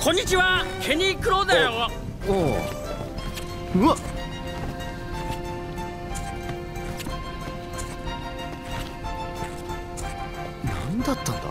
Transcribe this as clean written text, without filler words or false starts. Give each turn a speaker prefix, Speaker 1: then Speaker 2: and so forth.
Speaker 1: こんにちは、ケニー・クローだよ。
Speaker 2: おう。うわっ。何だったんだ。